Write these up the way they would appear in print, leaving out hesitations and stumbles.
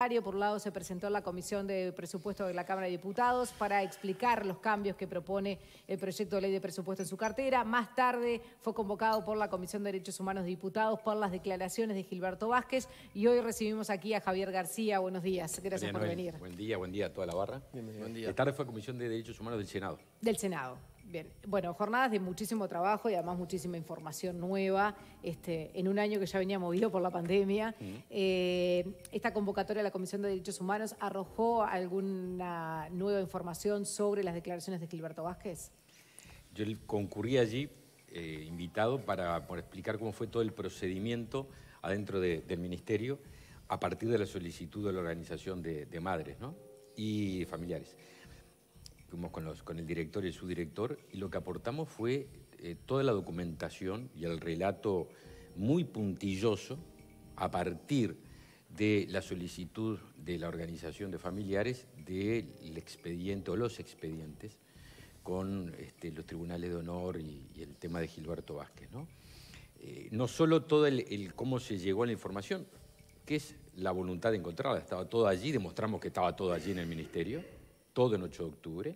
parlamentario. Por un lado se presentó en la Comisión de Presupuesto de la Cámara de Diputados para explicar los cambios que propone el proyecto de ley de presupuesto en su cartera. Más tarde fue convocado por la Comisión de Derechos Humanos de Diputados por las declaraciones de Gilberto Vázquez y hoy recibimos aquí a Javier García. Buenos días, gracias por venir. Buen día a toda la barra. Buen día. Esta tarde fue Comisión de Derechos Humanos del Senado. Del Senado. Bien, bueno, jornadas de muchísimo trabajo y además muchísima información nueva, en un año que ya venía movido por la pandemia. Esta convocatoria de la Comisión de Derechos Humanos ¿arrojó alguna nueva información sobre las declaraciones de Gilberto Vázquez? Yo concurrí allí, invitado para explicar cómo fue todo el procedimiento adentro del Ministerio a partir de la solicitud de la organización de madres, ¿no?, y familiares. Fuimos con el director y el subdirector y lo que aportamos fue toda la documentación y el relato muy puntilloso a partir de la solicitud de la organización de familiares del expediente o los expedientes con los tribunales de honor y el tema de Gilberto Vázquez, ¿no? No solo todo el cómo se llegó a la información, que es la voluntad de encontrarla, estaba todo allí, demostramos que estaba todo allí en el Ministerio, todo en 8 de octubre,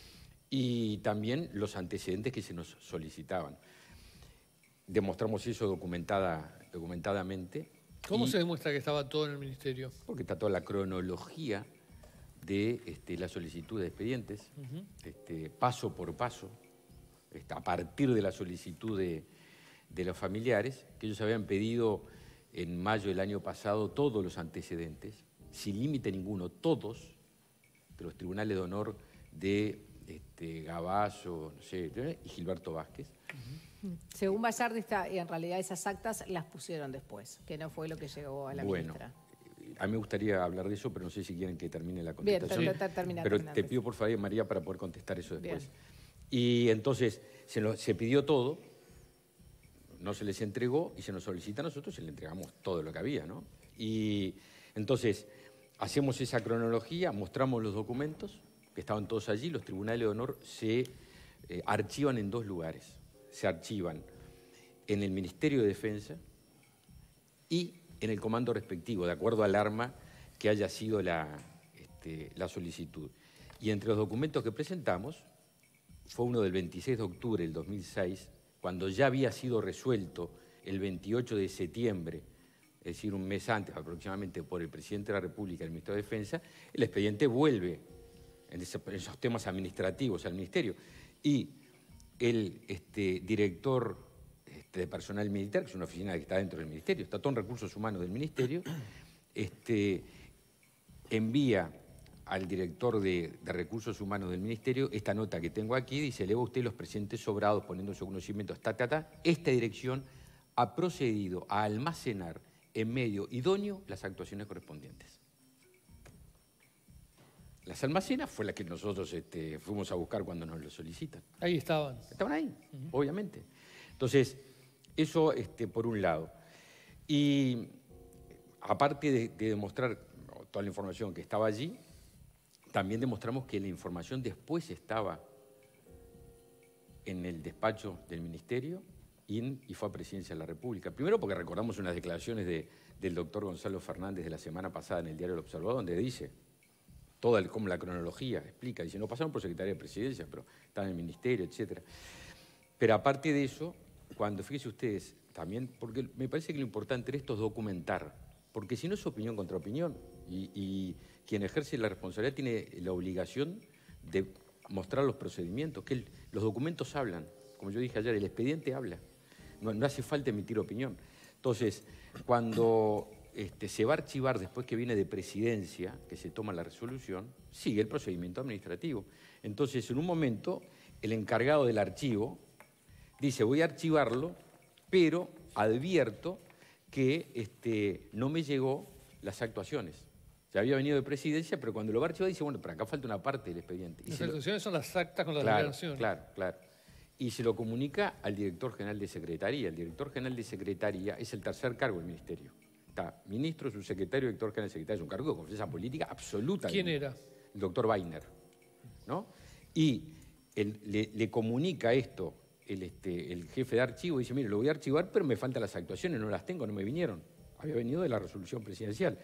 y también los antecedentes que se nos solicitaban. Demostramos eso documentadamente. ¿Cómo se demuestra que estaba todo en el Ministerio? Porque está toda la cronología de la solicitud de expedientes, paso por paso, a partir de la solicitud de los familiares, que ellos habían pedido en mayo del año pasado todos los antecedentes, sin límite ninguno, todos, de los tribunales de honor de Gavallo, no sé, y Gilberto Vázquez. Según Bayardi, en realidad esas actas las pusieron después, que no fue lo que llegó a la ministra. A mí me gustaría hablar de eso, pero no sé si quieren que termine la contestación. Bien, pero te pido por favor, María, para poder contestar eso después. Bien. Y entonces se pidió todo, no se les entregó y se nos solicita a nosotros y le entregamos todo lo que había, ¿no? Y entonces hacemos esa cronología, mostramos los documentos que estaban todos allí. Los tribunales de honor se archivan en 2 lugares. Se archivan en el Ministerio de Defensa y en el comando respectivo, de acuerdo al arma que haya sido la solicitud. Y entre los documentos que presentamos, fue uno del 26 de octubre del 2006, cuando ya había sido resuelto el 28 de septiembre, es decir, un mes antes aproximadamente, por el presidente de la República y el ministro de Defensa, el expediente vuelve en esos temas administrativos al Ministerio. Y el director de personal militar, que es una oficina que está dentro del Ministerio, está todo en recursos humanos del Ministerio, envía al director de recursos humanos del Ministerio esta nota que tengo aquí, dice: eleva usted los presentes sobrados poniendo en su conocimiento esta dirección ha procedido a almacenar en medio idóneo las actuaciones correspondientes. Las almacenas fue la que nosotros fuimos a buscar cuando nos lo solicitan. Ahí estaban. Estaban ahí, obviamente. Entonces, eso por un lado. Y aparte de demostrar toda la información que estaba allí, también demostramos que la información después estaba en el despacho del Ministerio y fue a Presidencia de la República. Primero porque recordamos unas declaraciones del doctor Gonzalo Fernández de la semana pasada en el diario El Observador, donde dice como la cronología, explica, dice, no pasaron por Secretaría de Presidencia, pero estaban en el Ministerio, etc. Pero aparte de eso, fíjense ustedes, también, porque me parece que lo importante de esto es documentar, porque si no es opinión contra opinión, y quien ejerce la responsabilidad tiene la obligación de mostrar los procedimientos, que los documentos hablan, como yo dije ayer, el expediente habla, no hace falta emitir opinión. Entonces, cuando se va a archivar después que viene de Presidencia, que se toma la resolución, sigue el procedimiento administrativo. Entonces, en un momento, el encargado del archivo dice, voy a archivarlo, pero advierto que no me llegó las actuaciones. Ya había venido de Presidencia, pero cuando lo va a archivar dice, bueno, pero acá falta una parte del expediente. Las actuaciones son las actas con las declaraciones. Claro. Y se lo comunica al director general de Secretaría. El director general de Secretaría es el tercer cargo del Ministerio. Está ministro, subsecretario, director general de Secretaría. Es un cargo de confianza política absoluta. ¿Quién era? El doctor Weiner, ¿no? Y le comunica esto el jefe de archivo, dice, mire, lo voy a archivar, pero me faltan las actuaciones, no las tengo, no me vinieron. Había venido de la resolución presidencial.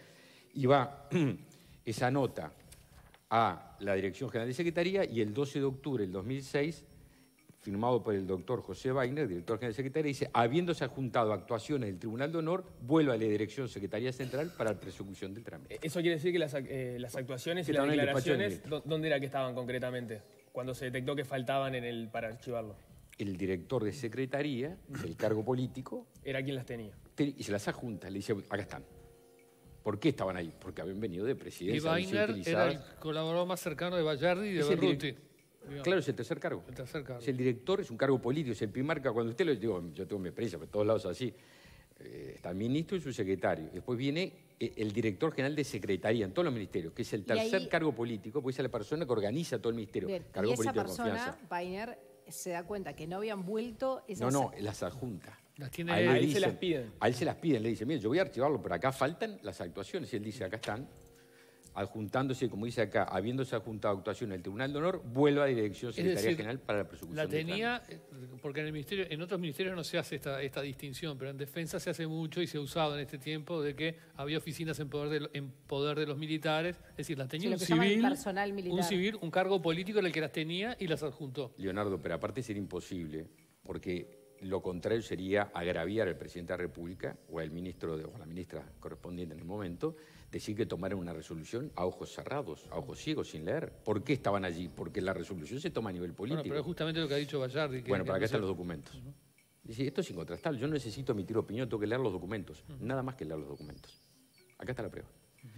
Y va esa nota a la Dirección General de Secretaría y el 12 de octubre del 2006, firmado por el doctor José Wagner, director general de Secretaría, dice, habiéndose adjuntado actuaciones del Tribunal de Honor, vuelve a la Dirección Secretaría Central para la persecución del trámite. Eso quiere decir que las actuaciones y las declaraciones, ¿dónde era que estaban concretamente? Cuando se detectó que faltaban para archivarlo. El director de Secretaría, el cargo político... Era quien las tenía. Y se las adjunta, le dice, acá están. ¿Por qué estaban ahí? Porque habían venido de presidencia. Y Wagner era el colaborador más cercano de Bayardi y de Berruti. Claro, es el tercer cargo. El tercer cargo. Es el director, es un cargo político, es el primer cargo. Cuando usted lo digo, yo tengo mi experiencia, por todos lados así. Está el ministro y su secretario. Después viene el director general de Secretaría en todos los ministerios, que es el tercer cargo político, porque es la persona que organiza todo el ministerio. Bien, cargo y esa político de persona, confianza. Wagner, se da cuenta que no habían vuelto esas... No, las adjunta. Las tiene a él se las piden. A él se las piden, le dicen, mire, yo voy a archivarlo, pero acá faltan las actuaciones. Y él dice, acá están. Adjuntándose, como dice acá, habiéndose adjuntado actuación el Tribunal de Honor, vuelve a la Dirección Secretaría General para la persecución. La tenía, porque en otros ministerios no se hace esta distinción, pero en defensa se hace mucho y se ha usado en este tiempo de que había oficinas en poder de los militares, es decir, las tenía un civil, un cargo político en el que las tenía y las adjuntó. Leonardo, pero aparte sería imposible, porque lo contrario sería agraviar al presidente de la República o al ministro o a la ministra correspondiente en el momento, decir que tomaran una resolución a ojos cerrados, a ojos ciegos, sin leer. ¿Por qué estaban allí? Porque la resolución se toma a nivel político. Bueno, pero es justamente lo que ha dicho Bayardi. Bueno, para acá están los documentos. Dice, esto es incontrastable, yo no necesito emitir opinión, tengo que leer los documentos. Nada más que leer los documentos. Acá está la prueba.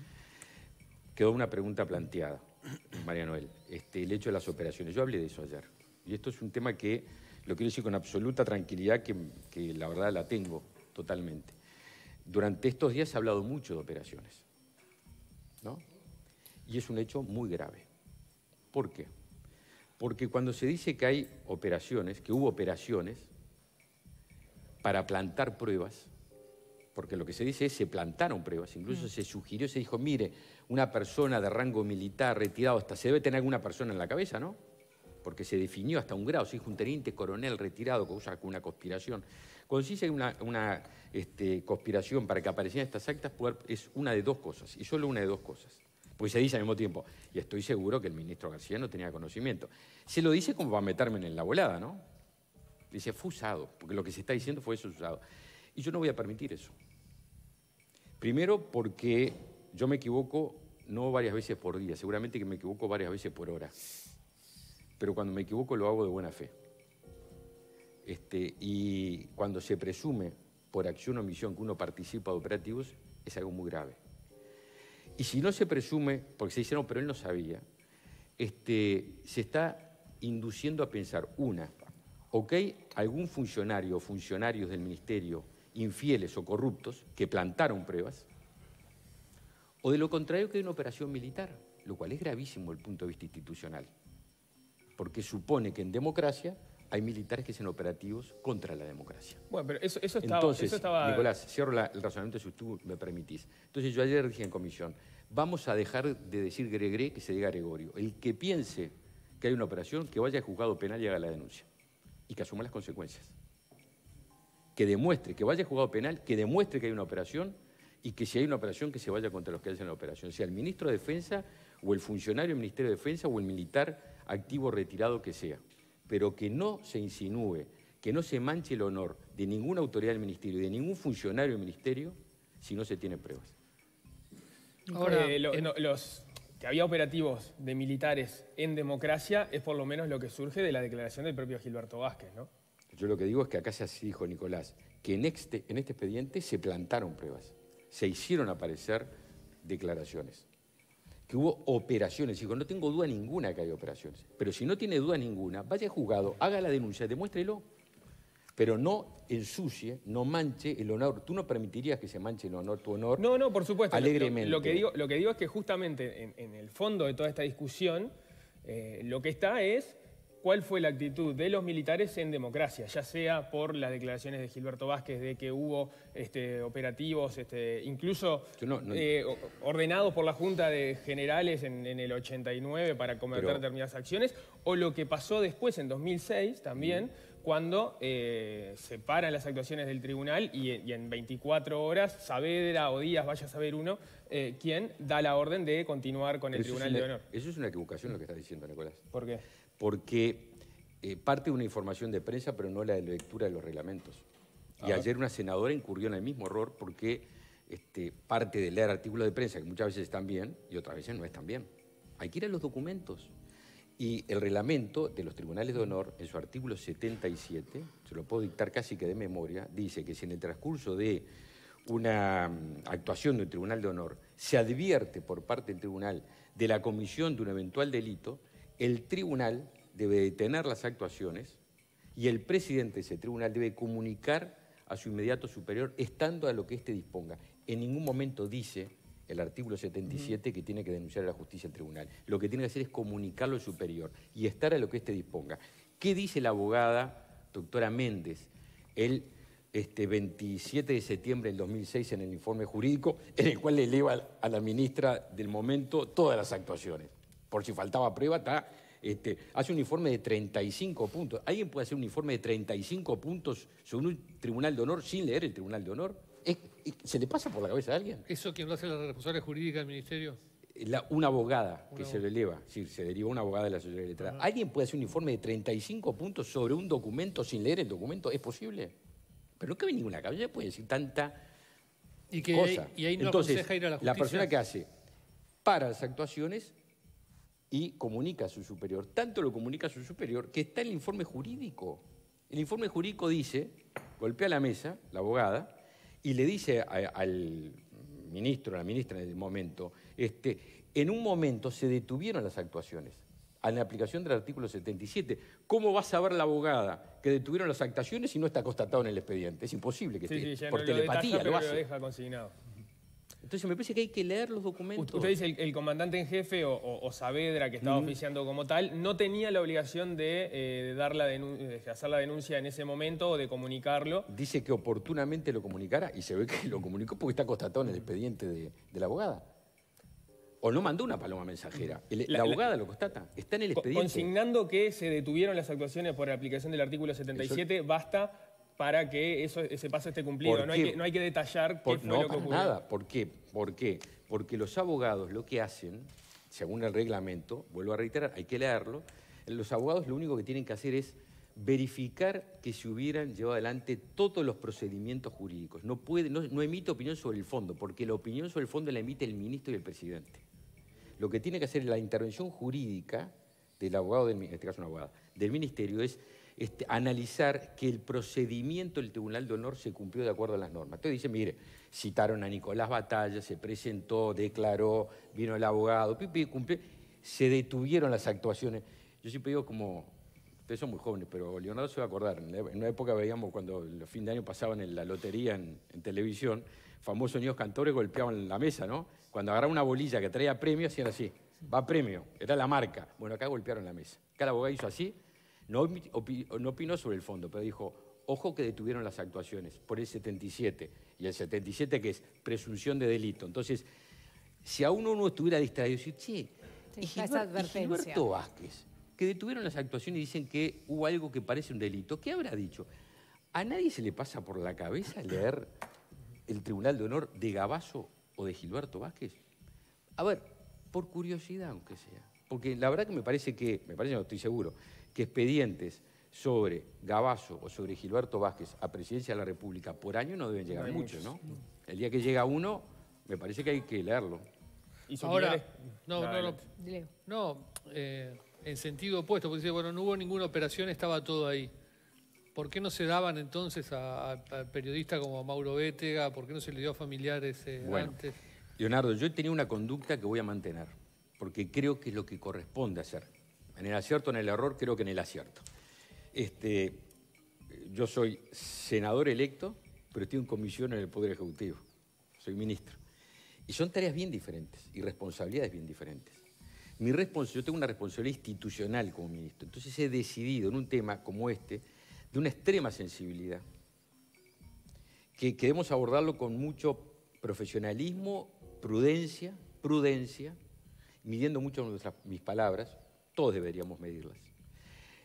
Quedó una pregunta planteada, María Noel, el hecho de las operaciones. Yo hablé de eso ayer. Y esto es un tema que lo quiero decir con absoluta tranquilidad, que la verdad la tengo totalmente. Durante estos días se ha hablado mucho de operaciones, ¿no? Y es un hecho muy grave. ¿Por qué? Porque cuando se dice que hay operaciones, que hubo operaciones para plantar pruebas, porque lo que se dice es se plantaron pruebas, incluso se sugirió, se dijo, mire, una persona de rango militar retirado, hasta se debe tener alguna persona en la cabeza, ¿no? Porque se definió hasta un grado, se dijo un teniente coronel retirado, cosa con una conspiración. Cuando se dice una conspiración para que aparecieran estas actas, es una de dos cosas, y solo una de dos cosas. Porque se dice al mismo tiempo, y estoy seguro que el ministro García no tenía conocimiento. Se lo dice como para meterme en la volada, ¿no? Dice, fue usado, porque lo que se está diciendo fue eso usado. Y yo no voy a permitir eso. Primero porque yo me equivoco no varias veces por día, seguramente que me equivoco varias veces por hora. Pero cuando me equivoco lo hago de buena fe. Y cuando se presume por acción o omisión que uno participa de operativos, es algo muy grave. Y si no se presume, porque se dice, no, pero él no sabía, se está induciendo a pensar, ok, algún funcionario o funcionarios del ministerio infieles o corruptos que plantaron pruebas, o de lo contrario que hay una operación militar, lo cual es gravísimo desde el punto de vista institucional. Porque supone que en democracia hay militares que hacen operativos contra la democracia. Bueno, pero eso estaba... Entonces, Nicolás, cierro el razonamiento si tú me permitís. Entonces yo ayer dije en comisión, vamos a dejar de decir Gregre, que se diga Gregorio. El que piense que hay una operación, que vaya al juzgado penal y haga la denuncia. Y que asuma las consecuencias. Que demuestre, que vaya al juzgado penal, que demuestre que hay una operación y que si hay una operación, que se vaya contra los que hacen la operación. Sea el ministro de Defensa o el funcionario del Ministerio de Defensa o el militar activo o retirado que sea, pero que no se insinúe, que no se manche el honor de ninguna autoridad del Ministerio y de ningún funcionario del Ministerio si no se tienen pruebas. Ahora, que había operativos de militares en democracia es por lo menos lo que surge de la declaración del propio Gilberto Vázquez, ¿no? Yo lo que digo es que acá se dijo, Nicolás, que en este expediente se plantaron pruebas, se hicieron aparecer declaraciones. Que hubo operaciones. Digo, no tengo duda ninguna que hay operaciones. Pero si no tiene duda ninguna, vaya al juzgado, haga la denuncia, demuéstrelo. Pero no ensucie, no manche el honor. ¿Tú no permitirías que se manche el honor, tu honor? No, por supuesto. Alegremente. Lo que digo es que justamente en el fondo de toda esta discusión, lo que está es cuál fue la actitud de los militares en democracia, ya sea por las declaraciones de Gilberto Vázquez de que hubo operativos, incluso ordenados por la Junta de Generales en el 89 para cometer determinadas acciones, o lo que pasó después, en 2006 también, cuando se paran las actuaciones del tribunal y en 24 horas, Saavedra o Díaz, vaya a saber uno, quién da la orden de continuar con el Tribunal de Honor. Eso es una equivocación lo que estás diciendo, Nicolás. ¿Por qué? Porque parte de una información de prensa, pero no la de lectura de los reglamentos. Y ayer una senadora incurrió en el mismo error porque parte de leer artículos de prensa, que muchas veces están bien y otras veces no están bien. Hay que ir a los documentos. Y el reglamento de los tribunales de honor, en su artículo 77, se lo puedo dictar casi que de memoria, dice que si en el transcurso de una actuación de un tribunal de honor se advierte por parte del tribunal de la comisión de un eventual delito, el tribunal debe detener las actuaciones y el presidente de ese tribunal debe comunicar a su inmediato superior, estando a lo que éste disponga. En ningún momento dice el artículo 77 que tiene que denunciar a la justicia al tribunal. Lo que tiene que hacer es comunicarlo al superior y estar a lo que éste disponga. ¿Qué dice la abogada doctora Méndez el 27 de septiembre del 2006 en el informe jurídico, en el cual le eleva a la ministra del momento todas las actuaciones? Por si faltaba prueba, hace un informe de 35 puntos. ¿Alguien puede hacer un informe de 35 puntos sobre un tribunal de honor sin leer el tribunal de honor? ¿Se le pasa por la cabeza a alguien? ¿Eso quién lo hace, la responsable jurídica del ministerio? Una abogada que se lo eleva, sí, se deriva una abogada de la sociedad letrada. ¿Alguien puede hacer un informe de 35 puntos sobre un documento sin leer el documento? ¿Es posible? Pero no cabe ninguna cabeza, puede decir tanta cosa. Y ahí no Entonces, aconseja ir a la justicia. la persona que hace para las actuaciones y comunica a su superior. Tanto lo comunica a su superior que está en el informe jurídico. El informe jurídico dice, golpea la mesa, la abogada, y le dice al ministro, a la ministra en el momento, en un momento se detuvieron las actuaciones a la aplicación del artículo 77. ¿Cómo va a saber la abogada que detuvieron las actuaciones si no está constatado en el expediente? Es imposible que esté, ya por no telepatía detalla, lo hace. lo deja consignado. Entonces me parece que hay que leer los documentos. Usted dice el comandante en jefe o Saavedra, que estaba oficiando como tal, no tenía la obligación de hacer la denuncia en ese momento o de comunicarlo. Dice que oportunamente lo comunicara y se ve que lo comunicó porque está constatado en el expediente de la abogada. O no mandó una paloma mensajera. La abogada lo constata, está en el expediente. Consignando que se detuvieron las actuaciones por aplicación del artículo 77, basta para que ese paso esté cumplido. No hay que detallar qué fue lo que ocurrió. Nada. ¿Por qué? Porque los abogados lo que hacen, según el reglamento, vuelvo a reiterar, hay que leerlo, los abogados lo único que tienen que hacer es verificar que se hubieran llevado adelante todos los procedimientos jurídicos. No emite opinión sobre el fondo, porque la opinión sobre el fondo la emite el ministro y el presidente. Lo que tiene que hacer la intervención jurídica del abogado, en este caso una abogada, del ministerio, es analizar que el procedimiento del Tribunal de Honor se cumplió de acuerdo a las normas. Entonces dice, mire, citaron a Nicolás Batalla, se presentó, declaró, vino el abogado, cumplió, se detuvieron las actuaciones. Yo siempre digo como, ustedes son muy jóvenes, pero Leonardo se va a acordar, en una época veíamos cuando los fin de año pasaban en la lotería en televisión, famosos niños cantores golpeaban la mesa, ¿no? Cuando agarraban una bolilla que traía premio, hacían así, va premio, era la marca. Bueno, acá golpearon la mesa. Acá la abogada hizo así, no opinó sobre el fondo, pero dijo, ojo que detuvieron las actuaciones por el 77. Y el 77 que es presunción de delito. Entonces, si a uno estuviera distraído, decir, che, y Gilberto Vázquez, que detuvieron las actuaciones y dicen que hubo algo que parece un delito, ¿qué habrá dicho? ¿A nadie se le pasa por la cabeza leer el Tribunal de Honor de Gabazo o de Gilberto Vázquez? A ver, por curiosidad aunque sea. Porque la verdad que me parece, no estoy seguro, que expedientes sobre Gabazo o sobre Gilberto Vázquez a Presidencia de la República por año no deben llegar muchos, ¿no? El día que llega uno, me parece que hay que leerlo. Ahora, en sentido opuesto, porque dice, bueno, no hubo ninguna operación, estaba todo ahí. ¿Por qué no se daban entonces a periodistas como Mauro Bétega? ¿Por qué no se le dio a familiares antes? Leonardo, yo he tenido una conducta que voy a mantener, porque creo que es lo que corresponde hacer. En el acierto, en el error, creo que en el acierto. Yo soy senador electo, pero estoy en comisión en el Poder Ejecutivo. Soy ministro. Y son tareas bien diferentes y responsabilidades bien diferentes. Yo tengo una responsabilidad institucional como ministro. Entonces he decidido en un tema como este, de una extrema sensibilidad, que debemos abordarlo con mucho profesionalismo, prudencia, midiendo mucho mis palabras, todos deberíamos medirlas.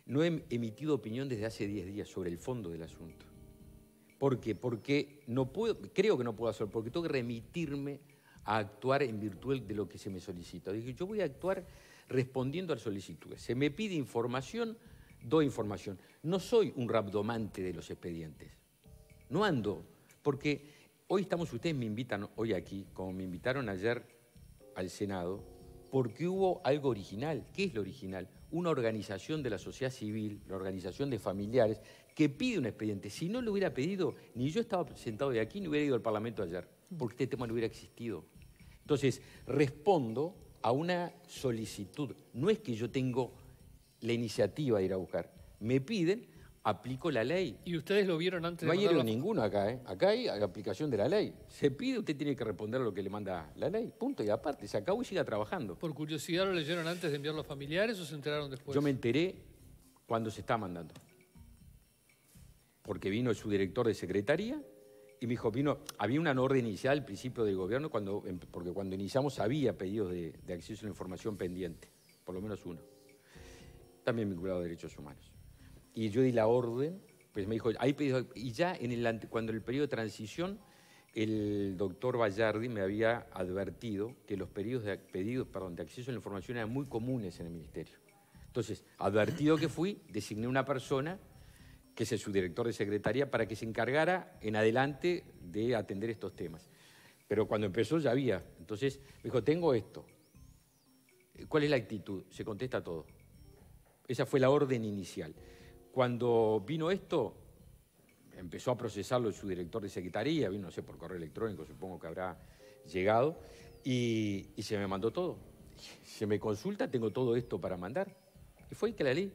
no he emitido opinión desde hace 10 días sobre el fondo del asunto. ¿Por qué? Porque no puedo, creo que no puedo hacerlo, porque tengo que remitirme a actuar en virtud de lo que se me solicita. Dije, yo voy a actuar respondiendo a las solicitudes. Se me pide información, doy información. No soy un rabdomante de los expedientes. No ando, porque hoy ustedes me invitan hoy aquí, como me invitaron ayer al Senado, porque hubo algo original. ¿Qué es lo original? Una organización de la sociedad civil, la organización de familiares, que pide un expediente. Si no lo hubiera pedido, ni yo estaba sentado de aquí, ni hubiera ido al Parlamento ayer, porque este tema no hubiera existido. Entonces, respondo a una solicitud. No es que yo tengo la iniciativa de ir a buscar. Me piden, aplico la ley. ¿Y ustedes lo vieron antes de No hay hierro ninguno acá, ¿eh? Acá hay aplicación de la ley. Se pide, usted tiene que responder a lo que le manda la ley. Punto. Y aparte, se acabó y siga trabajando. ¿Por curiosidad lo leyeron antes de enviarlo a familiares o se enteraron después? Yo me enteré cuando se está mandando. Porque vino su director de secretaría y me dijo, había una orden inicial al principio del gobierno, porque cuando iniciamos había pedidos de acceso a la información pendiente, por lo menos uno. También vinculado a derechos humanos. Y yo di la orden, pues me dijo, hay pedidos, y ya cuando en el periodo de transición, el doctor Bayardi me había advertido que los pedidos de acceso a la información eran muy comunes en el ministerio. Entonces, advertido que fui, designé una persona que es el subdirector de secretaría, para que se encargara en adelante de atender estos temas. Pero cuando empezó ya había. Entonces me dijo, tengo esto. ¿Cuál es la actitud? Se contesta todo. Esa fue la orden inicial. Cuando vino esto, empezó a procesarlo el subdirector de secretaría, vino, no sé, por correo electrónico, supongo que habrá llegado, y se me mandó todo. Se me consulta, tengo todo esto para mandar. Y fue que la leí.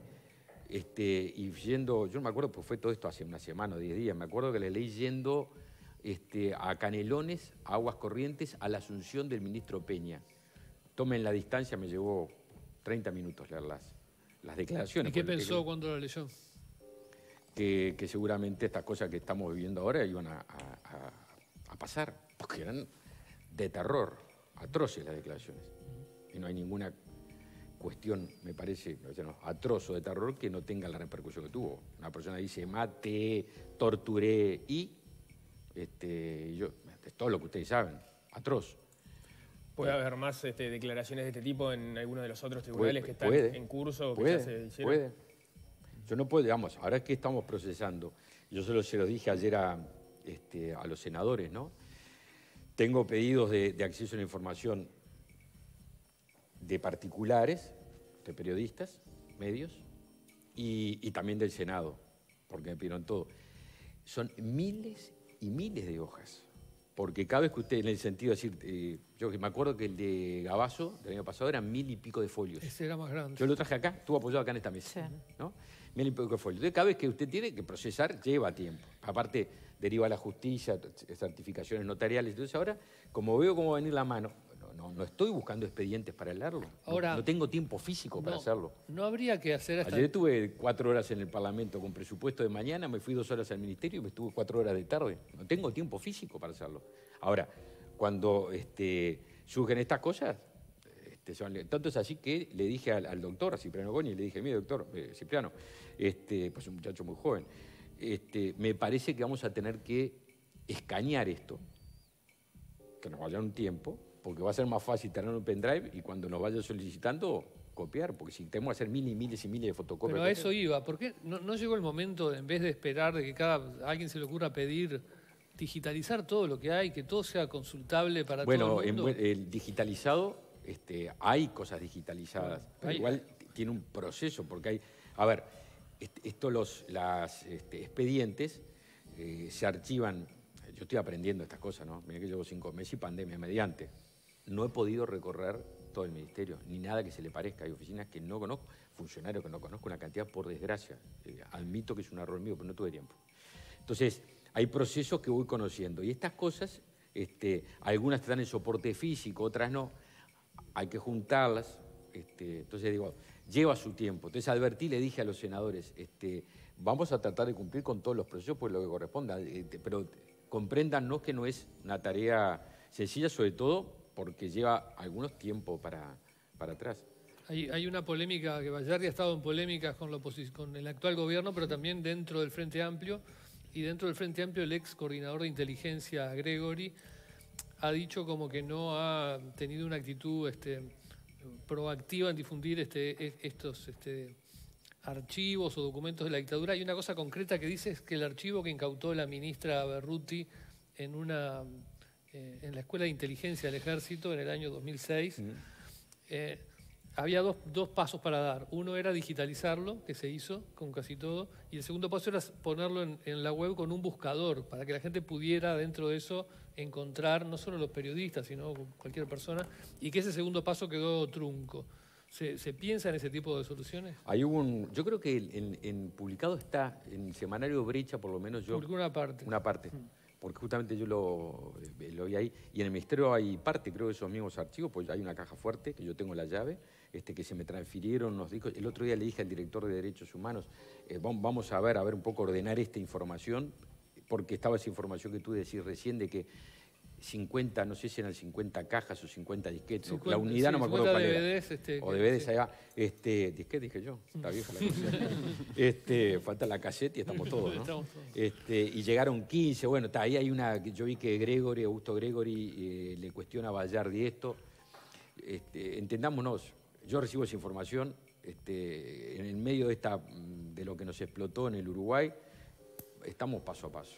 Y yendo, yo no me acuerdo, pues fue todo esto hace una semana o 10 días, me acuerdo que le leí yendo a Canelones, a Aguas Corrientes, a la asunción del ministro Peña. Tomen la distancia, me llevó 30 minutos leer las declaraciones. ¿Y qué pensó cuando lo leyó? Que seguramente estas cosas que estamos viviendo ahora iban a pasar, porque eran de terror, atroces las declaraciones. Y no hay ninguna cuestión, me parece, atroz o de terror que no tenga la repercusión que tuvo. Una persona dice, maté, torturé y yo, es todo lo que ustedes saben, atroz. ¿Puede haber más declaraciones de este tipo en algunos de los otros tribunales que están en curso? Puede. Yo no puedo, digamos, ahora que estamos procesando, yo solo se lo dije ayer a los senadores, ¿no? Tengo pedidos de acceso a la información de particulares, de periodistas, medios, y también del Senado, porque me pidieron todo. Son miles y miles de hojas, porque cada vez que usted, en el sentido de decir, yo que me acuerdo que el de Gabazo del año pasado eran 1000 y pico de folios. Ese era más grande. Yo lo traje acá, estuvo apoyado acá en esta mesa, ¿no? 1000 y pico de folios. Entonces, cada vez que usted tiene que procesar, lleva tiempo. Aparte, deriva a la justicia, certificaciones notariales. Entonces, ahora, como veo cómo va a venir la mano, no estoy buscando expedientes para leerlo. Ahora, no tengo tiempo físico para hacerlo. No habría que hacer Ayer estuve 4 horas en el Parlamento con presupuesto de mañana, me fui 2 horas al Ministerio y me estuve 4 horas de tarde. No tengo tiempo físico para hacerlo. Ahora, cuando surgen estas cosas, tanto es así que le dije al doctor, a Cipriano Goñi, le dije, mire doctor, Cipriano, pues un muchacho muy joven, me parece que vamos a tener que escanear esto, que nos vaya un tiempo, porque va a ser más fácil tener un pendrive y cuando nos vaya solicitando, copiar, porque si tenemos que hacer miles y miles y miles de fotocopias. Pero a eso iba, ¿por qué no llegó el momento, en vez de esperar de que alguien se le ocurra pedir, digitalizar todo lo que hay, que todo sea consultable para todo el mundo? Bueno, el digitalizado, hay cosas digitalizadas, pero igual tiene un proceso, porque hay, a ver, los expedientes se archivan. Yo estoy aprendiendo estas cosas, ¿no? Mirá que llevo 5 meses y pandemia mediante. No he podido recorrer todo el ministerio, ni nada que se le parezca. Hay oficinas que no conozco, funcionarios que no conozco, una cantidad por desgracia. Admito que es un error mío, pero no tuve tiempo. Entonces, hay procesos que voy conociendo. Y estas cosas, algunas te dan el soporte físico, otras no. Hay que juntarlas. Entonces digo, lleva su tiempo. Entonces advertí, le dije a los senadores, vamos a tratar de cumplir con todos los procesos, pues lo que corresponda, pero compréndanos que no es una tarea sencilla, sobre todo porque lleva algunos tiempos para atrás. Hay una polémica, que Vallardi ha estado en polémicas con el actual gobierno, pero también dentro del Frente Amplio. Y dentro del Frente Amplio, el ex coordinador de inteligencia, Gregory, ha dicho como que no ha tenido una actitud proactiva en difundir estos archivos o documentos de la dictadura. Hay una cosa concreta que dice, es que el archivo que incautó la ministra Berruti en la Escuela de Inteligencia del Ejército en el año 2006, había dos pasos para dar. Uno era digitalizarlo, que se hizo con casi todo, y el segundo paso era ponerlo en la web con un buscador, para que la gente pudiera dentro de eso encontrar no solo los periodistas, sino cualquier persona, y que ese segundo paso quedó trunco. ¿Se piensa en ese tipo de soluciones? Yo creo que en publicado está, en el semanario Brecha, por lo menos yo... Publicó una parte. Porque justamente yo lo vi ahí, y en el Ministerio hay parte, creo, de esos mismos archivos, pues hay una caja fuerte, que yo tengo la llave, que se me transfirieron, nos dijo, el otro día le dije al director de Derechos Humanos, vamos a ver un poco, ordenar esta información, porque estaba esa información que tú decís recién, de que 50, no sé si eran 50 cajas o 50 disquetes, 50, la unidad no me acuerdo cuál DVDs, era. O DVDs, allá. Disquete dije yo, está vieja la cosa. Falta la cassette y estamos todos, ¿no? Estamos todos. Y llegaron 15, bueno, ahí hay una, yo vi que Augusto Gregory le cuestiona a Vallardi esto. Entendámonos, yo recibo esa información en el medio de lo que nos explotó en el Uruguay, estamos paso a paso.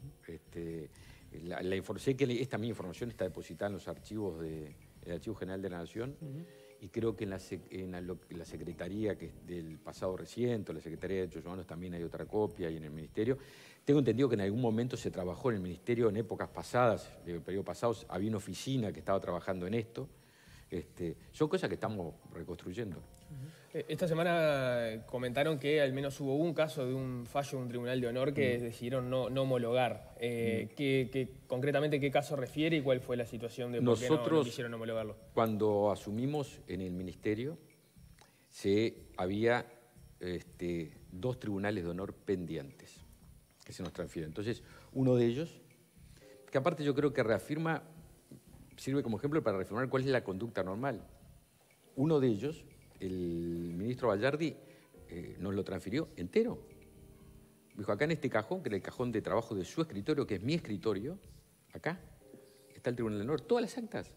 Sé que esta misma información está depositada en los archivos del Archivo General de la Nación, y creo que en la Secretaría del pasado reciente, la Secretaría de Derechos Humanos, también hay otra copia, y en el Ministerio. Tengo entendido que en algún momento se trabajó en el Ministerio, en épocas pasadas, de periodos pasados, había una oficina que estaba trabajando en esto. Son cosas que estamos reconstruyendo. Esta semana comentaron que al menos hubo un caso de un fallo de un tribunal de honor que decidieron no homologar. Concretamente, ¿qué caso refiere y cuál fue la situación de por qué no quisieron homologarlo? Cuando asumimos en el Ministerio, había 2 tribunales de honor pendientes que se nos transfieren. Entonces, uno de ellos, que aparte yo creo que sirve como ejemplo para reafirmar cuál es la conducta normal. Uno de ellos, el ministro Vallardi, nos lo transfirió entero. Dijo, acá en este cajón, que era el cajón de trabajo de su escritorio, que es mi escritorio, acá está el Tribunal de Honor, todas las actas.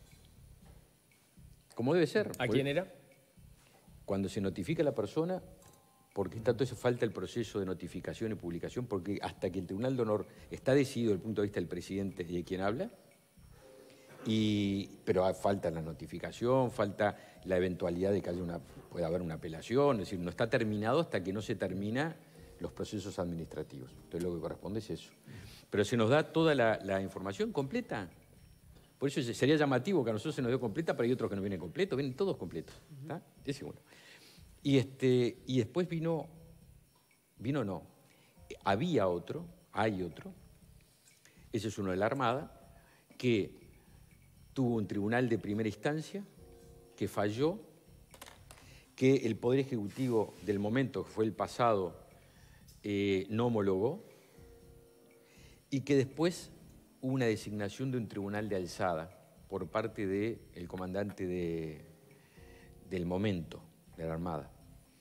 Como debe ser. ¿A quién era? Cuando se notifica a la persona, porque tanto eso falta el proceso de notificación y publicación, porque hasta que el Tribunal de Honor está decidido desde el punto de vista del presidente y de quien habla, pero falta la notificación, falta la eventualidad de que pueda haber una apelación, es decir, no está terminado hasta que no se termina los procesos administrativos. Entonces lo que corresponde es eso. Pero se nos da toda la información completa. Por eso sería llamativo que a nosotros se nos dio completa, pero hay otros que no vienen completos, vienen todos completos. ¿Está? Ese bueno. Y después había otro, hay otro, ese es uno de la Armada, que tuvo un tribunal de primera instancia que falló, que el Poder Ejecutivo del momento, que fue el pasado, no homologó, y que después hubo una designación de un tribunal de alzada por parte del comandante del momento de la Armada.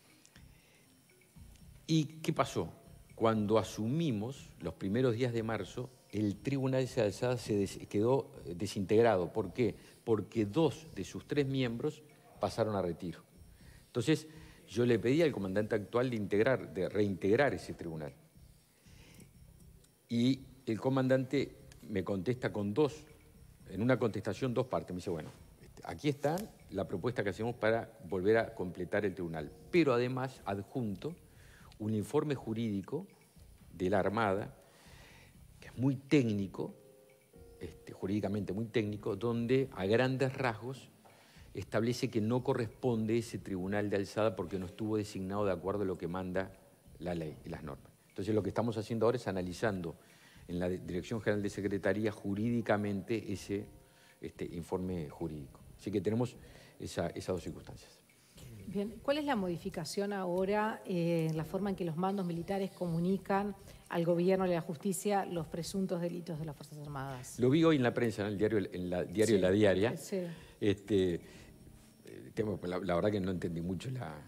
¿Y qué pasó? Cuando asumimos, los primeros días de marzo, el tribunal de alzada quedó desintegrado. ¿Por qué? Porque 2 de sus 3 miembros pasaron a retiro. Entonces, yo le pedí al comandante actual de reintegrar ese tribunal. Y el comandante me contesta en una contestación 2 partes. Me dice, bueno, aquí está la propuesta que hacemos para volver a completar el tribunal. Pero además adjunto un informe jurídico de la Armada, que es muy técnico, jurídicamente muy técnico, donde a grandes rasgos establece que no corresponde ese tribunal de alzada porque no estuvo designado de acuerdo a lo que manda la ley y las normas. Entonces lo que estamos haciendo ahora es analizando en la Dirección General de Secretaría jurídicamente ese informe jurídico. Así que tenemos esas 2 circunstancias. Bien, ¿cuál es la modificación ahora en la forma en que los mandos militares comunican al gobierno y a la justicia los presuntos delitos de las Fuerzas Armadas? Lo vi hoy en la prensa, en el diario sí, La Diaria. Sí. La verdad que no entendí mucho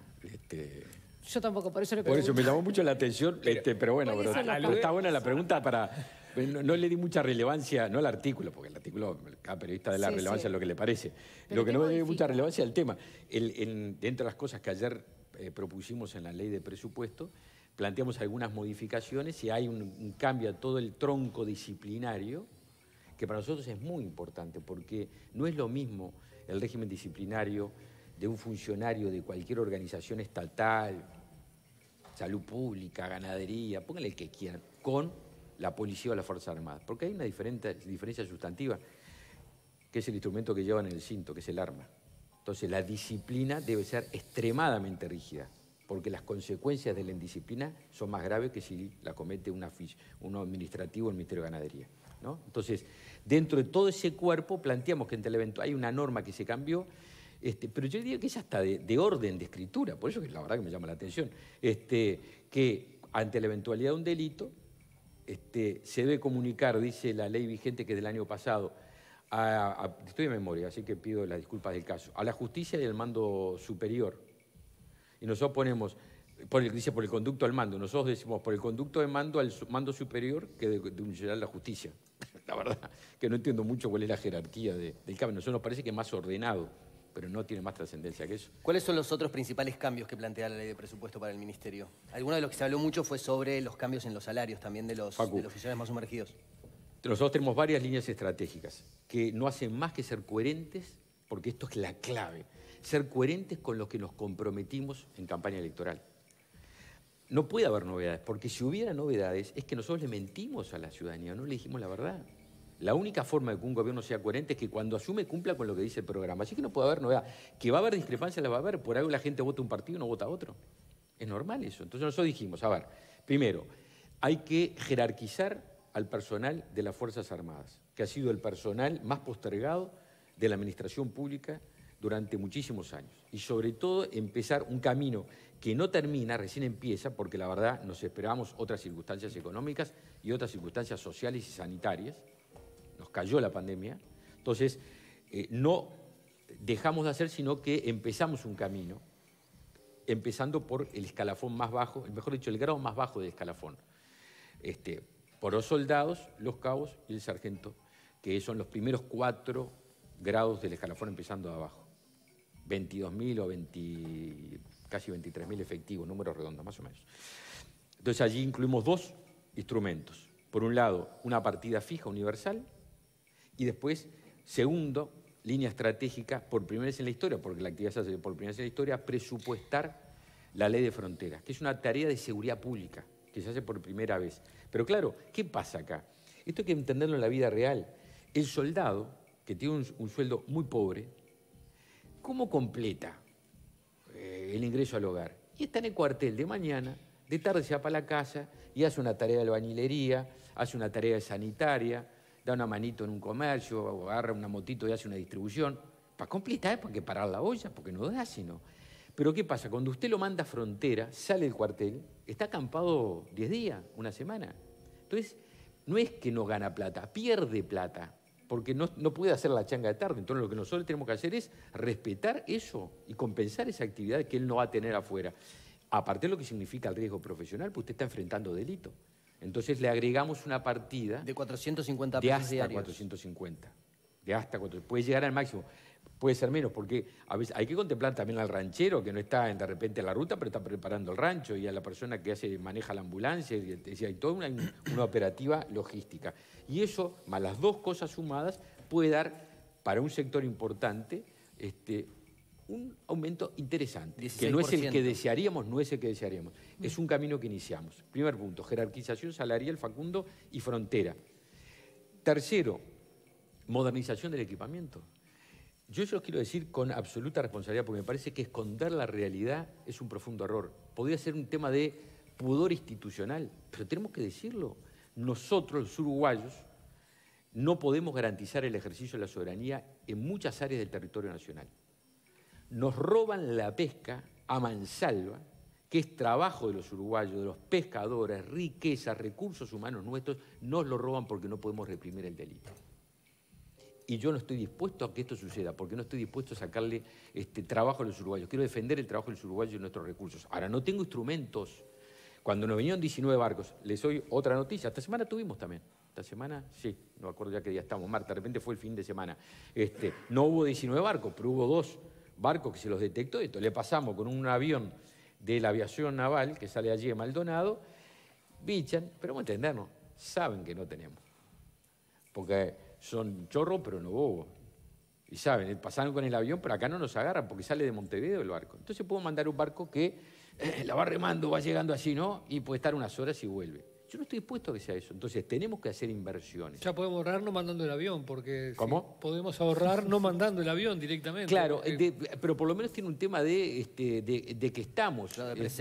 Yo tampoco, por eso le Por pregunto. eso me llamó mucho la atención, pero bueno, está buena la pregunta para... No le di mucha relevancia, no al artículo, porque el artículo, cada periodista da la relevancia a lo que le parece. Lo que no le di mucha relevancia al tema. Dentro de las cosas que ayer propusimos en la ley de presupuesto, planteamos algunas modificaciones y hay un cambio a todo el tronco disciplinario, que para nosotros es muy importante, porque no es lo mismo el régimen disciplinario de un funcionario de cualquier organización estatal, salud pública, ganadería, póngale el que quieran, con la policía o las Fuerzas Armadas. Porque hay una diferencia sustantiva, que es el instrumento que llevan en el cinto, que es el arma. Entonces, la disciplina debe ser extremadamente rígida, porque las consecuencias de la indisciplina son más graves que si la comete un administrativo del Ministerio de Ganadería, ¿no? Entonces, dentro de todo ese cuerpo planteamos que ante el evento hay una norma que se cambió, pero yo diría que es hasta de orden de escritura, por eso que la verdad que me llama la atención, que ante la eventualidad de un delito se debe comunicar, dice la ley vigente que es del año pasado, estoy de memoria, así que pido las disculpas del caso, a la justicia y al mando superior. Y nosotros ponemos, dice por el conducto al mando, nosotros decimos por el conducto de mando al mando superior que denunciará la justicia. La verdad que no entiendo mucho cuál es la jerarquía del cambio. A nosotros nos parece que es más ordenado, pero no tiene más trascendencia que eso. ¿Cuáles son los otros principales cambios que plantea la ley de presupuesto para el Ministerio? Alguno de los que se habló mucho fue sobre los cambios en los salarios también de los funcionarios más sumergidos. Nosotros tenemos varias líneas estratégicas que no hacen más que ser coherentes, porque esto es la clave, ser coherentes con lo que nos comprometimos en campaña electoral. No puede haber novedades, porque si hubiera novedades es que nosotros le mentimos a la ciudadanía, no le dijimos la verdad. La única forma de que un gobierno sea coherente es que cuando asume cumpla con lo que dice el programa. Así que no puede haber novedad. Que va a haber discrepancias, la va a haber. Por algo la gente vota un partido y no vota otro. Es normal eso. Entonces nosotros dijimos, a ver, primero, hay que jerarquizar al personal de las Fuerzas Armadas, que ha sido el personal más postergado de la administración pública durante muchísimos años. Y sobre todo empezar un camino que no termina, recién empieza, porque la verdad nos esperábamos otras circunstancias económicas y otras circunstancias sociales y sanitarias. Nos cayó la pandemia, entonces no dejamos de hacer, sino que empezamos un camino, empezando por el escalafón más bajo, mejor dicho, el grado más bajo del escalafón. Por los soldados, los cabos y el sargento, que son los primeros 4 grados del escalafón empezando de abajo. 22.000 o casi 23.000 efectivos, números redondos más o menos. Entonces allí incluimos 2 instrumentos. Por un lado, una partida fija universal y después, segundo, línea estratégica por primera vez en la historia, porque la actividad se hace por primera vez en la historia, presupuestar la ley de fronteras, que es una tarea de seguridad pública, que se hace por primera vez. Pero claro, ¿qué pasa acá? Esto hay que entenderlo en la vida real. El soldado, que tiene un sueldo muy pobre, ¿cómo completa el ingreso al hogar? Y está en el cuartel de mañana, de tarde se va para la casa y hace una tarea de albañilería, hace una tarea de sanitaria, da una manito en un comercio, o agarra una motito y hace una distribución. Para completar, porque parar la olla, porque no da sino. Pero ¿qué pasa? Cuando usted lo manda a frontera, sale del cuartel, está acampado 10 días, una semana. Entonces, no es que no gana plata, pierde plata, porque no puede hacer la changa de tarde. Entonces, lo que nosotros tenemos que hacer es respetar eso y compensar esa actividad que él no va a tener afuera. Aparte de lo que significa el riesgo profesional, pues usted está enfrentando delito. Entonces le agregamos una partida de 450 pesos de hasta diarios. 450. De hasta 450. Puede llegar al máximo, puede ser menos, porque a veces hay que contemplar también al ranchero que no está de repente en la ruta, pero está preparando el rancho, y a la persona que maneja la ambulancia, y hay toda una operativa logística. Y eso, más las 2 cosas sumadas, puede dar para un sector importante un aumento interesante, 16%. Que no es el que desearíamos, Es un camino que iniciamos. Primer punto, jerarquización salarial, Facundo, y frontera. Tercero, modernización del equipamiento. Yo se los quiero decir con absoluta responsabilidad, porque me parece que esconder la realidad es un profundo error. Podría ser un tema de pudor institucional, pero tenemos que decirlo. Nosotros, los uruguayos, no podemos garantizar el ejercicio de la soberanía en muchas áreas del territorio nacional. Nos roban la pesca a mansalva, que es trabajo de los uruguayos, de los pescadores, riqueza, recursos humanos nuestros, nos lo roban porque no podemos reprimir el delito. y yo no estoy dispuesto a que esto suceda, porque no estoy dispuesto a sacarle trabajo a los uruguayos. Quiero defender el trabajo de los uruguayos y nuestros recursos. Ahora, no tengo instrumentos. Cuando nos vinieron 19 barcos, les doy otra noticia. Esta semana tuvimos también. Esta semana, sí, no me acuerdo ya qué día estamos, Marta, de repente fue el fin de semana. No hubo 19 barcos, pero hubo 2 barcos que se los detectó. Esto le pasamos con un avión de la aviación naval que sale allí de Maldonado, bichan, pero vamos a entendernos, saben que no tenemos. Porque son chorros, pero no bobos. Y saben, pasaron con el avión, pero acá no nos agarran porque sale de Montevideo el barco. Entonces puedo mandar un barco que la va remando, va llegando así, ¿no? Y puede estar unas horas y vuelve. Yo no estoy dispuesto a que sea eso. Entonces tenemos que hacer inversiones. Ya podemos ahorrar no mandando el avión, porque ¿Cómo? Sí, podemos ahorrar no mandando el avión directamente. Claro, pero por lo menos tiene un tema de que estamos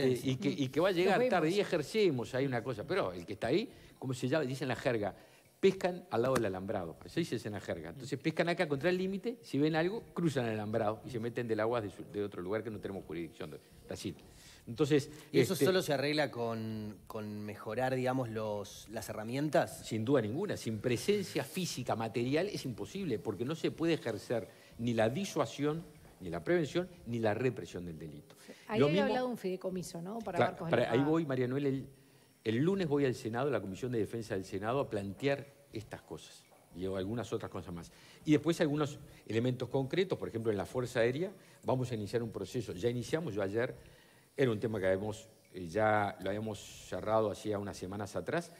y que va a llegar tarde y ejercemos ahí una cosa. Pero el que está ahí, como se llama, dice en la jerga, pescan al lado del alambrado. Así dice en la jerga. Entonces pescan acá contra el límite, si ven algo, cruzan el alambrado y se meten del agua de otro lugar que no tenemos jurisdicción. Así. Entonces, ¿y eso solo se arregla con mejorar, digamos, las herramientas? Sin duda ninguna. Sin presencia física, material, es imposible, porque no se puede ejercer ni la disuasión, ni la prevención, ni la represión del delito. Ahí había hablado de un fideicomiso, ¿no? Ahí voy, María Noel, el lunes voy al Senado, a la Comisión de Defensa del Senado, a plantear estas cosas y algunas otras cosas más. Y después algunos elementos concretos, por ejemplo, en la Fuerza Aérea vamos a iniciar un proceso. Ya iniciamos, yo ayer, era un tema que ya lo habíamos cerrado hacía unas semanas atrás.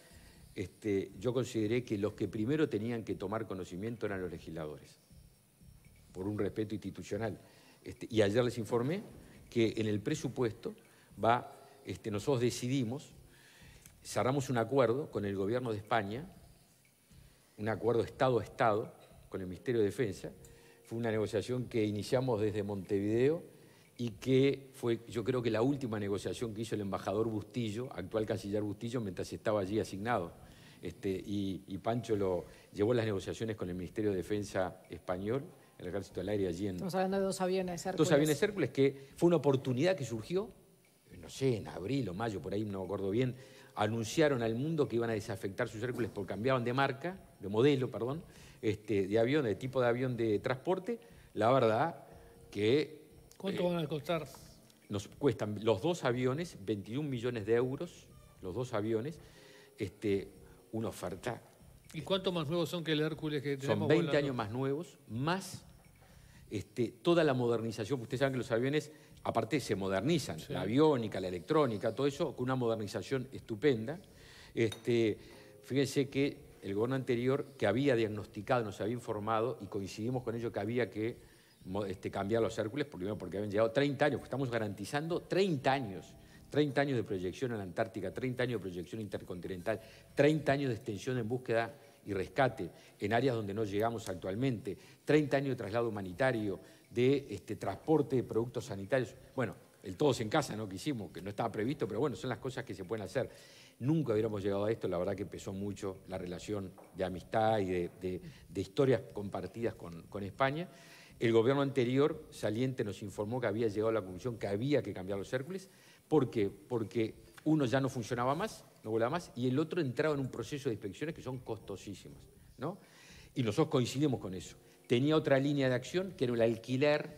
Yo consideré que los que primero tenían que tomar conocimiento eran los legisladores, por un respeto institucional. Y ayer les informé que en el presupuesto nosotros decidimos, cerramos un acuerdo con el gobierno de España, un acuerdo Estado a Estado con el Ministerio de Defensa. Fue una negociación que iniciamos desde Montevideo y que fue, yo creo que la última negociación que hizo el embajador Bustillo, actual canciller Bustillo, mientras estaba allí asignado. Y Pancho llevó las negociaciones con el Ministerio de Defensa español, el Ejército del Aire allí en... Estamos hablando de 2 aviones Hércules. 2 aviones Hércules, que fue una oportunidad que surgió, no sé, en abril o mayo, por ahí no me acuerdo bien, anunciaron al mundo que iban a desafectar sus Hércules porque cambiaban de marca, de modelo, perdón, de avión, de tipo de avión de transporte. La verdad que... ¿Cuánto van a costar? Nos cuestan los 2 aviones 21 millones de euros, los 2 aviones, una oferta. ¿Y cuánto más nuevos son que el Hércules que tenemos? Son 20 años más nuevos, más toda la modernización. Ustedes saben que los aviones, aparte, se modernizan, sí. La aviónica, la electrónica, todo eso, con una modernización estupenda. Fíjense que el gobierno anterior, que había diagnosticado, nos había informado, y coincidimos con ello que había que cambiar los Hércules, primero porque habían llegado 30 años, estamos garantizando 30 años de proyección en la Antártica, 30 años de proyección intercontinental, 30 años de extensión en búsqueda y rescate en áreas donde no llegamos actualmente, 30 años de traslado humanitario, de transporte de productos sanitarios. Bueno, el todos en casa, ¿no? Que hicimos, que no estaba previsto, pero bueno, son las cosas que se pueden hacer. Nunca hubiéramos llegado a esto, la verdad que pesó mucho la relación de amistad y de historias compartidas con España. El gobierno anterior, saliente, nos informó que había llegado a la conclusión que había que cambiar los Hércules. ¿Por qué? Porque uno ya no funcionaba más, no volaba más, y el otro entraba en un proceso de inspecciones que son costosísimas, ¿no? Y nosotros coincidimos con eso. Tenía otra línea de acción, que era el alquiler,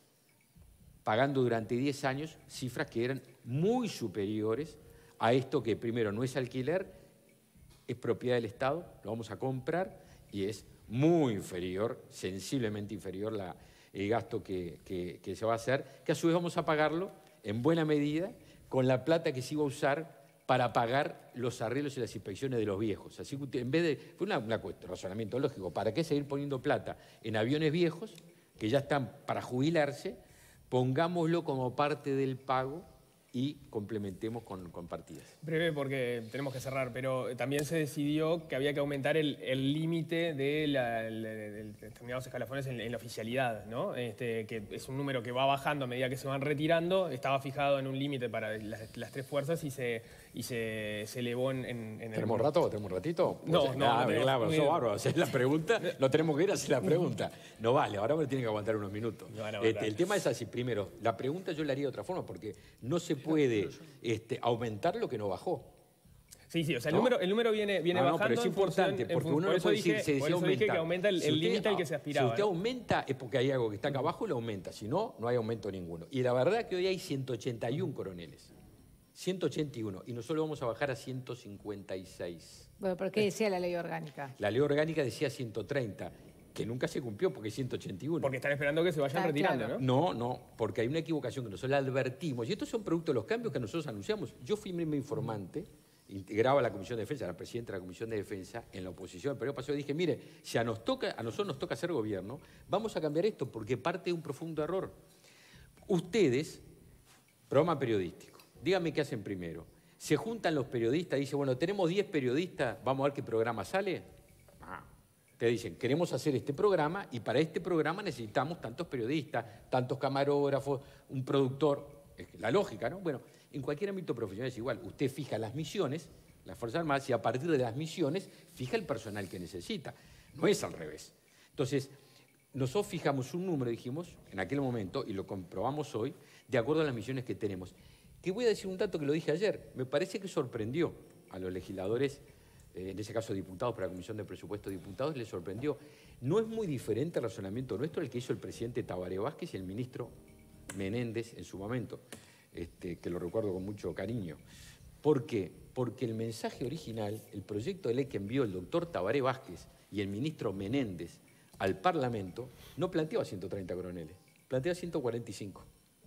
pagando durante 10 años cifras que eran muy superiores a esto que primero no es alquiler, es propiedad del Estado, lo vamos a comprar y es muy inferior, sensiblemente inferior el gasto que se va a hacer, que a su vez vamos a pagarlo en buena medida con la plata que se iba a usar para pagar los arreglos y las inspecciones de los viejos. Así que en vez de... Fue un razonamiento lógico. ¿Para qué seguir poniendo plata en aviones viejos que ya están para jubilarse? Pongámoslo como parte del pago y complementemos con partidas. Breve porque tenemos que cerrar, pero también se decidió que había que aumentar el límite de determinados escalafones en la oficialidad, ¿no? Que es un número que va bajando a medida que se van retirando. Estaba fijado en un límite para las 3 fuerzas y se elevó en el... ¿Tenemos rato? ¿Tenemos un ratito? No, claro, eso bárbaro. Hacer la pregunta, no tenemos que ir a hacer la pregunta. No vale, ahora me tienen que aguantar unos minutos. El tema es así. Primero, la pregunta yo la haría de otra forma, porque no se puede aumentar lo que no bajó. Sí, o sea, ¿no? el número viene bajando. Pero es importante, porque uno no puede decir, se aumenta. Dije que aumenta el límite al que se aspiraba. Si usted aumenta es porque hay algo que está acá abajo y lo aumenta, si no, no hay aumento ninguno. Y la verdad que hoy hay 181 coroneles. 181, y nosotros vamos a bajar a 156. Bueno, ¿pero qué decía la ley orgánica? La ley orgánica decía 130, que nunca se cumplió porque es 181. Porque están esperando que se vayan retirando, claro. ¿no? No, porque hay una equivocación que nosotros la advertimos. Y estos son producto de los cambios que nosotros anunciamos. Yo fui mismo informante, integraba la Comisión de Defensa, era presidente de la Comisión de Defensa, en la oposición el periodo pasado, y dije, mire, si a nosotros nos toca hacer gobierno, vamos a cambiar esto porque parte de un profundo error. Ustedes, programa periodístico, díganme qué hacen primero. Se juntan los periodistas y dicen, bueno, tenemos 10 periodistas, vamos a ver qué programa sale. Te dicen, queremos hacer este programa y para este programa necesitamos tantos periodistas, tantos camarógrafos, un productor. Es la lógica, ¿no? Bueno, en cualquier ámbito profesional es igual. Usted fija las misiones, las Fuerzas Armadas, y a partir de las misiones fija el personal que necesita. No es al revés. Entonces, nosotros fijamos un número, dijimos, en aquel momento, y lo comprobamos hoy, de acuerdo a las misiones que tenemos. Que voy a decir un dato que lo dije ayer. Me parece que sorprendió a los legisladores, en ese caso diputados para la Comisión de Presupuesto de Diputados, les sorprendió. No es muy diferente el razonamiento nuestro al que hizo el presidente Tabaré Vázquez y el ministro Menéndez en su momento, que lo recuerdo con mucho cariño. ¿Por qué? Porque el mensaje original, el proyecto de ley que envió el doctor Tabaré Vázquez y el ministro Menéndez al Parlamento, no planteaba 130 coroneles, planteaba 145.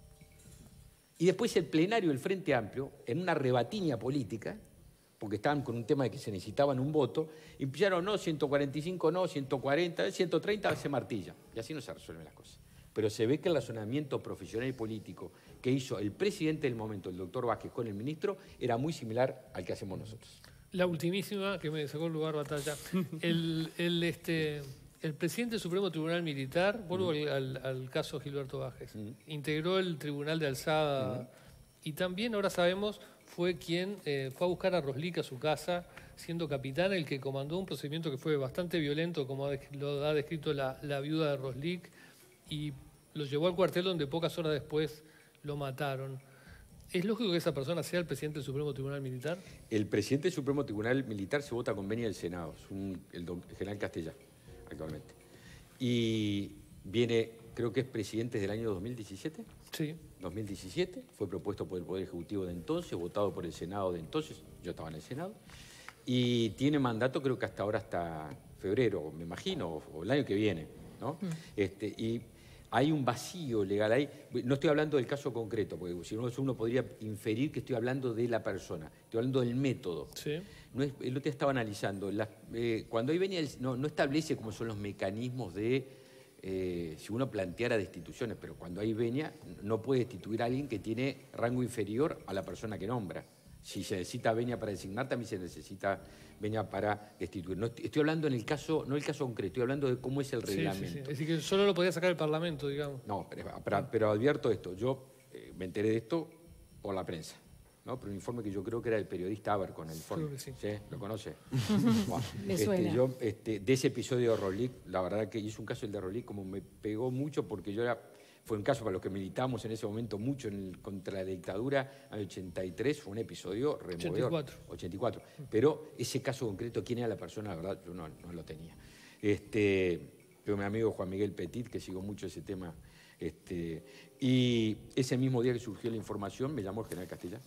Y después el plenario del Frente Amplio, en una rebatiña política, porque estaban con un tema de que se necesitaban un voto, y empezaron, no, 145 no, 140, 130 se martilla. Y así no se resuelven las cosas. Pero se ve que el razonamiento profesional y político que hizo el presidente del momento, el doctor Vázquez, con el ministro, era muy similar al que hacemos nosotros. La ultimísima, que me sacó el lugar batalla. El presidente del Supremo Tribunal Militar, vuelvo al caso Gilberto Vázquez, integró el Tribunal de Alzada y también, ahora sabemos, fue quien fue a buscar a Roslik a su casa, siendo capitán, el que comandó un procedimiento que fue bastante violento, como lo ha descrito la viuda de Roslik, y lo llevó al cuartel donde pocas horas después lo mataron. ¿Es lógico que esa persona sea el presidente del Supremo Tribunal Militar? El presidente del Supremo Tribunal Militar se vota con venia del Senado, es el general Castellá, actualmente. Y viene, creo que es presidente desde el año 2017. Sí. 2017, fue propuesto por el Poder Ejecutivo de entonces, votado por el Senado de entonces, yo estaba en el Senado, y tiene mandato creo que hasta ahora, hasta febrero, me imagino, o el año que viene, ¿no? Y hay un vacío legal ahí. No estoy hablando del caso concreto, porque si no uno podría inferir que estoy hablando de la persona, estoy hablando del método. Sí. No es, el otro día estaba analizando, cuando ahí venía, no establece cómo son los mecanismos de, si uno planteara destituciones, pero cuando hay venia, no puede destituir a alguien que tiene rango inferior a la persona que nombra. Si se necesita venia para designar, también se necesita venia para destituir. No estoy hablando en el caso, no el caso concreto, estoy hablando de cómo es el reglamento. Sí. Es decir, que solo lo podía sacar el Parlamento, digamos. No, pero advierto esto, yo me enteré de esto por la prensa, ¿no? Pero un informe que yo creo que era el periodista Abercon, el informe. Creo que sí. ¿Sí? ¿Lo conoce? Bueno, Me suena. Yo, de ese episodio de Roslik, la verdad que hizo un caso el de Roslik, como me pegó mucho porque fue un caso para los que militamos en ese momento mucho contra la dictadura, en el 83, fue un episodio removedor. 84. Pero ese caso concreto, quién era la persona, la verdad, yo no lo tenía. Pero mi amigo Juan Miguel Petit, que sigo mucho ese tema, y ese mismo día que surgió la información, me llamó el general Castellá.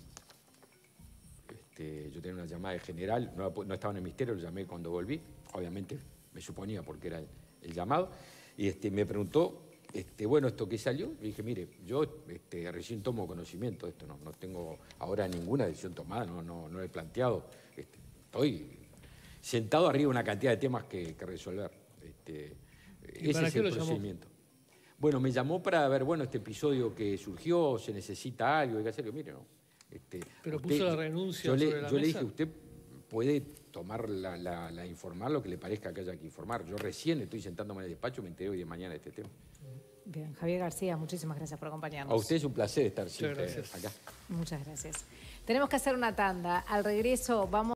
Yo tenía una llamada de general, no estaba en el ministerio, lo llamé cuando volví, obviamente me suponía porque era el llamado, y me preguntó, bueno, ¿esto qué salió? Le dije, mire, yo recién tomo conocimiento de esto, no tengo ahora ninguna decisión tomada, no lo he planteado, estoy sentado arriba de una cantidad de temas que resolver. Ese es el procedimiento. Bueno, me llamó para ver, bueno, este episodio que surgió, se necesita algo, hay que hacerlo. Mire, no. Pero puso la renuncia sobre la mesa. Yo le dije, usted puede tomar informar lo que le parezca que haya que informar. Yo recién estoy sentándome en el despacho, me enteré hoy de mañana de este tema. Bien, Javier García, muchísimas gracias por acompañarnos. A usted es un placer estar siempre acá. Muchas gracias. Tenemos que hacer una tanda. Al regreso vamos